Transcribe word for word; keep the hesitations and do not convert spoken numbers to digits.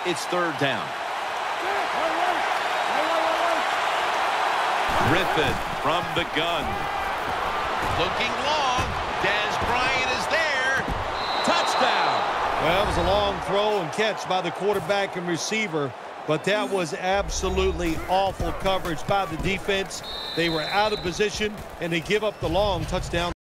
It's third down. Griffin from the gun. Looking long. Dez Bryant is there. Touchdown. Well, it was a long throw and catch by the quarterback and receiver, but that was absolutely awful coverage by the defense. They were out of position, and they give up the long touchdown.